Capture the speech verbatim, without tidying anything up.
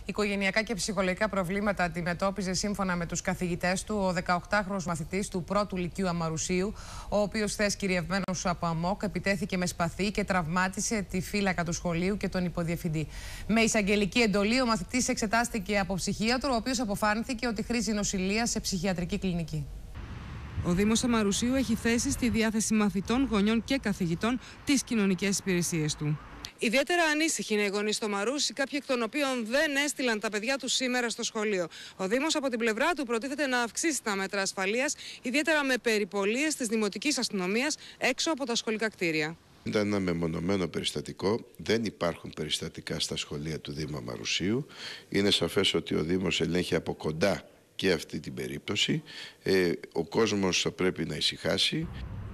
Οικογενειακά και ψυχολογικά προβλήματα αντιμετώπιζε σύμφωνα με τους καθηγητές του ο δεκαοκτάχρονος μαθητής του πρώτου λυκείου Αμαρουσίου, ο οποίος χθες κυριευμένος από αμόκ επιτέθηκε με σπαθί και τραυμάτισε τη φύλακα του σχολείου και τον υποδιευθυντή. Με εισαγγελική εντολή, ο μαθητής εξετάστηκε από ψυχίατρο, ο οποίος αποφάνθηκε ότι χρήζει νοσηλεία σε ψυχιατρική κλινική. Ο Δήμος Αμαρουσίου έχει θέσει στη διάθεση μαθητών, γονιών και καθηγητών τις κοινωνικές υπηρεσίες του. Ιδιαίτερα ανήσυχοι είναι οι γονείς στο Μαρούσι, κάποιοι εκ των οποίων δεν έστειλαν τα παιδιά τους σήμερα στο σχολείο. Ο Δήμος από την πλευρά του προτίθεται να αυξήσει τα μέτρα ασφαλείας, ιδιαίτερα με περιπολίες της Δημοτικής Αστυνομίας έξω από τα σχολικά κτίρια. Ήταν ένα μεμονωμένο περιστατικό, δεν υπάρχουν περιστατικά στα σχολεία του Δήμου Αμαρουσίου. Είναι σαφές ότι ο Δήμος ελέγχει από κοντά και αυτή την περίπτωση. Ε, ο κόσμος θα πρέπει να ησυχάσει.